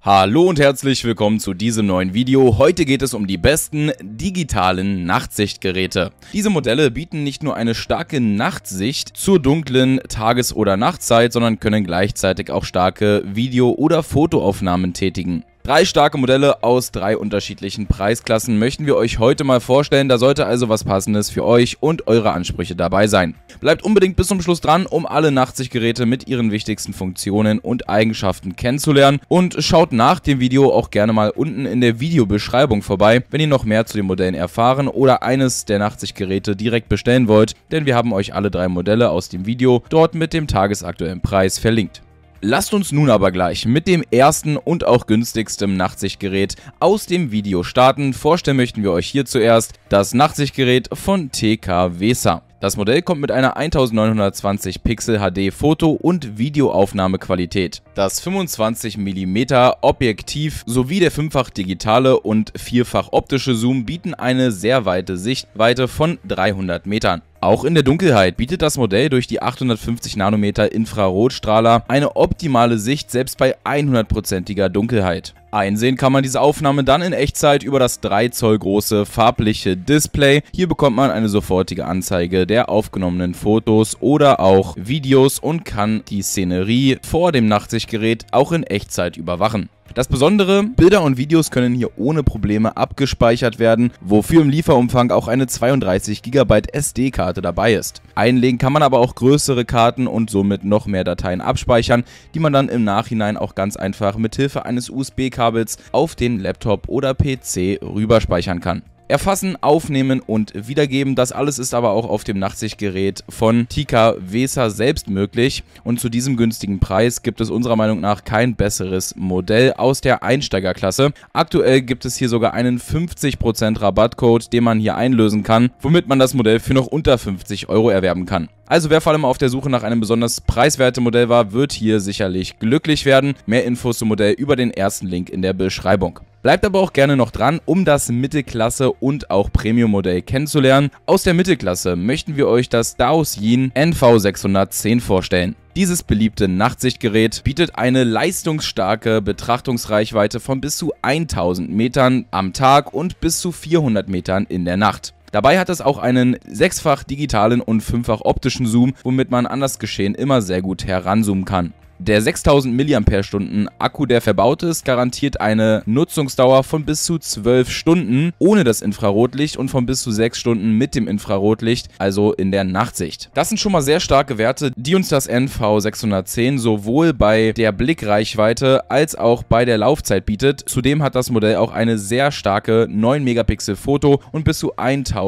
Hallo und herzlich willkommen zu diesem neuen Video. Heute geht es um die besten digitalen Nachtsichtgeräte. Diese Modelle bieten nicht nur eine starke Nachtsicht zur dunklen Tages- oder Nachtzeit, sondern können gleichzeitig auch starke Video- oder Fotoaufnahmen tätigen. 3 starke Modelle aus 3 unterschiedlichen Preisklassen möchten wir euch heute mal vorstellen. Da sollte also was Passendes für euch und eure Ansprüche dabei sein. Bleibt unbedingt bis zum Schluss dran, um alle Nachtsichtgeräte mit ihren wichtigsten Funktionen und Eigenschaften kennenzulernen. Und schaut nach dem Video auch gerne mal unten in der Videobeschreibung vorbei, wenn ihr noch mehr zu den Modellen erfahren oder eines der Nachtsichtgeräte direkt bestellen wollt. Denn wir haben euch alle 3 Modelle aus dem Video dort mit dem tagesaktuellen Preis verlinkt. Lasst uns nun aber gleich mit dem ersten und auch günstigsten Nachtsichtgerät aus dem Video starten. Vorstellen möchten wir euch hier zuerst das Nachtsichtgerät von TK Weser. Das Modell kommt mit einer 1920 Pixel HD Foto- und Videoaufnahmequalität. Das 25 mm Objektiv sowie der 5-fach digitale und 4-fach optische Zoom bieten eine sehr weite Sichtweite von 300 Metern. Auch in der Dunkelheit bietet das Modell durch die 850 Nanometer Infrarotstrahler eine optimale Sicht selbst bei 100%iger Dunkelheit. Einsehen kann man diese Aufnahme dann in Echtzeit über das 3 Zoll große farbliche Display. Hier bekommt man eine sofortige Anzeige der aufgenommenen Fotos oder auch Videos und kann die Szenerie vor dem Nachtsichtgerät auch in Echtzeit überwachen. Das Besondere, Bilder und Videos können hier ohne Probleme abgespeichert werden, wofür im Lieferumfang auch eine 32 GB SD-Karte dabei ist. Einlegen kann man aber auch größere Karten und somit noch mehr Dateien abspeichern, die man dann im Nachhinein auch ganz einfach mit Hilfe eines USB-Kabels auf den Laptop oder PC rüberspeichern kann. Erfassen, aufnehmen und wiedergeben, das alles ist aber auch auf dem Nachtsichtgerät von TK Weser selbst möglich und zu diesem günstigen Preis gibt es unserer Meinung nach kein besseres Modell aus der Einsteigerklasse. Aktuell gibt es hier sogar einen 50% Rabattcode, den man hier einlösen kann, womit man das Modell für noch unter 50 € erwerben kann. Also wer vor allem auf der Suche nach einem besonders preiswerten Modell war, wird hier sicherlich glücklich werden. Mehr Infos zum Modell über den ersten Link in der Beschreibung. Bleibt aber auch gerne noch dran, um das Mittelklasse- und auch Premium-Modell kennenzulernen. Aus der Mittelklasse möchten wir euch das Daosin NV610 vorstellen. Dieses beliebte Nachtsichtgerät bietet eine leistungsstarke Betrachtungsreichweite von bis zu 1000 Metern am Tag und bis zu 400 Metern in der Nacht. Dabei hat es auch einen 6-fach digitalen und 5-fach optischen Zoom, womit man an das Geschehen immer sehr gut heranzoomen kann. Der 6000 mAh Akku, der verbaut ist, garantiert eine Nutzungsdauer von bis zu 12 Stunden ohne das Infrarotlicht und von bis zu 6 Stunden mit dem Infrarotlicht, also in der Nachtsicht. Das sind schon mal sehr starke Werte, die uns das NV610 sowohl bei der Blickreichweite als auch bei der Laufzeit bietet. Zudem hat das Modell auch eine sehr starke 9 Megapixel Foto und bis zu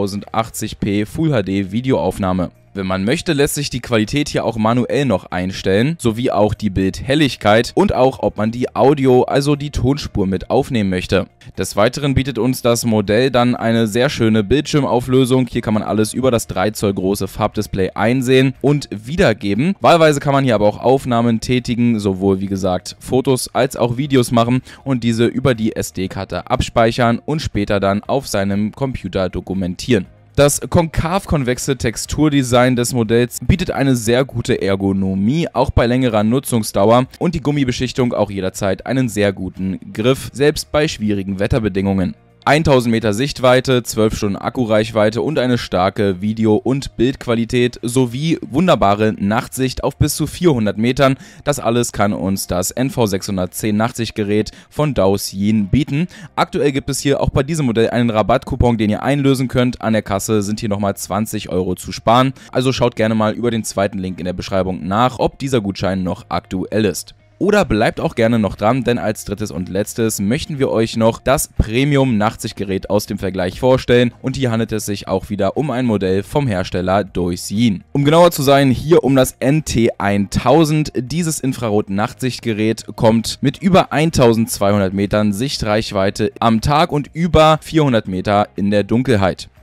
1080p Full HD Videoaufnahme. Wenn man möchte, lässt sich die Qualität hier auch manuell noch einstellen, sowie auch die Bildhelligkeit und auch, ob man die Audio, also die Tonspur mit aufnehmen möchte. Des Weiteren bietet uns das Modell dann eine sehr schöne Bildschirmauflösung. Hier kann man alles über das 3 Zoll große Farbdisplay einsehen und wiedergeben. Wahlweise kann man hier aber auch Aufnahmen tätigen, sowohl wie gesagt Fotos als auch Videos machen und diese über die SD-Karte abspeichern und später dann auf seinem Computer dokumentieren. Das konkav-konvexe Texturdesign des Modells bietet eine sehr gute Ergonomie, auch bei längerer Nutzungsdauer und die Gummibeschichtung auch jederzeit einen sehr guten Griff, selbst bei schwierigen Wetterbedingungen. 1000 Meter Sichtweite, 12 Stunden Akkureichweite und eine starke Video- und Bildqualität sowie wunderbare Nachtsicht auf bis zu 400 Metern. Das alles kann uns das NV610 Nachtsichtgerät von Daosin bieten. Aktuell gibt es hier auch bei diesem Modell einen Rabattcoupon, den ihr einlösen könnt. An der Kasse sind hier nochmal 20 € zu sparen. Also schaut gerne mal über den zweiten Link in der Beschreibung nach, ob dieser Gutschein noch aktuell ist. Oder bleibt auch gerne noch dran, denn als drittes und letztes möchten wir euch noch das Premium-Nachtsichtgerät aus dem Vergleich vorstellen und hier handelt es sich auch wieder um ein Modell vom Hersteller Daosin. Um genauer zu sein, hier um das NT1000. Dieses Infrarot-Nachtsichtgerät kommt mit über 1200 Metern Sichtreichweite am Tag und über 400 Meter in der Dunkelheit.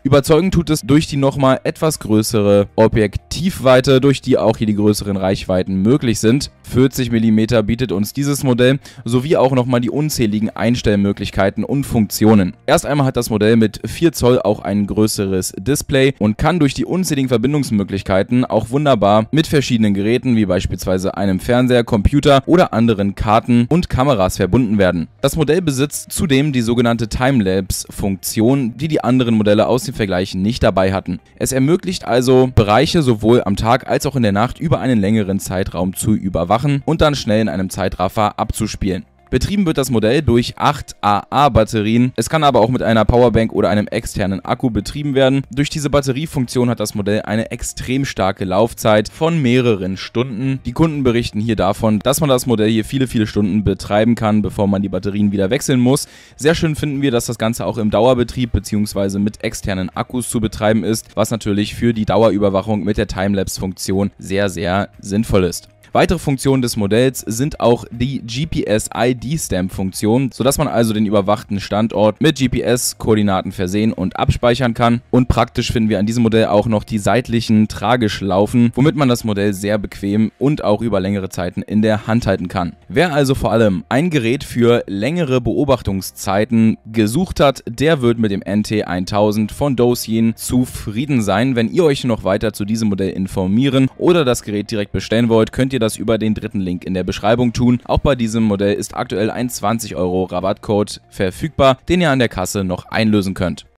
Überzeugend tut es durch die nochmal etwas größere Objektivweite, durch die auch hier die größeren Reichweiten möglich sind. 40 mm bietet uns dieses Modell, sowie auch nochmal die unzähligen Einstellmöglichkeiten und Funktionen. Erst einmal hat das Modell mit 4 Zoll auch ein größeres Display und kann durch die unzähligen Verbindungsmöglichkeiten auch wunderbar mit verschiedenen Geräten, wie beispielsweise einem Fernseher, Computer oder anderen Karten und Kameras verbunden werden. Das Modell besitzt zudem die sogenannte Timelapse-Funktion, die die anderen Modelle aus dem Vergleich nicht dabei hatten. Es ermöglicht also, Bereiche sowohl am Tag als auch in der Nacht über einen längeren Zeitraum zu überwachen und dann schnell in einem Zeitraffer abzuspielen. Betrieben wird das Modell durch 8 AA-Batterien. Es kann aber auch mit einer Powerbank oder einem externen Akku betrieben werden. Durch diese Batteriefunktion hat das Modell eine extrem starke Laufzeit von mehreren Stunden. Die Kunden berichten hier davon, dass man das Modell hier viele Stunden betreiben kann, bevor man die Batterien wieder wechseln muss. Sehr schön finden wir, dass das Ganze auch im Dauerbetrieb bzw. mit externen Akkus zu betreiben ist, was natürlich für die Dauerüberwachung mit der Timelapse-Funktion sehr sinnvoll ist. Weitere Funktionen des Modells sind auch die GPS-ID-Stamp-Funktion, sodass man also den überwachten Standort mit GPS-Koordinaten versehen und abspeichern kann. Und praktisch finden wir an diesem Modell auch noch die seitlichen Trageschlaufen, womit man das Modell sehr bequem und auch über längere Zeiten in der Hand halten kann. Wer also vor allem ein Gerät für längere Beobachtungszeiten gesucht hat, der wird mit dem NT1000 von Douyin zufrieden sein. Wenn ihr euch noch weiter zu diesem Modell informieren oder das Gerät direkt bestellen wollt, könnt ihr das über den dritten Link in der Beschreibung tun. Auch bei diesem Modell ist aktuell ein 20 € Rabattcode verfügbar, den ihr an der Kasse noch einlösen könnt.